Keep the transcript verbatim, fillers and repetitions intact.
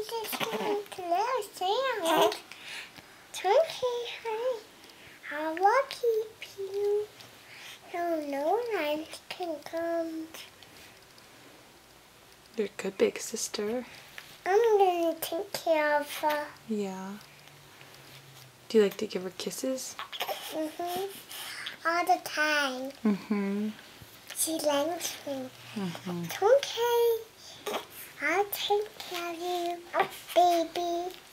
just want to little sound. Twinkie, honey, how lucky you. No, no one can come. You're a good big sister. I'm gonna take care of her. Yeah. Do you like to give her kisses? Mhm. All the time. Mm-hmm. She likes me. Mm-hmm. Twinkie, I'll take care of you, baby.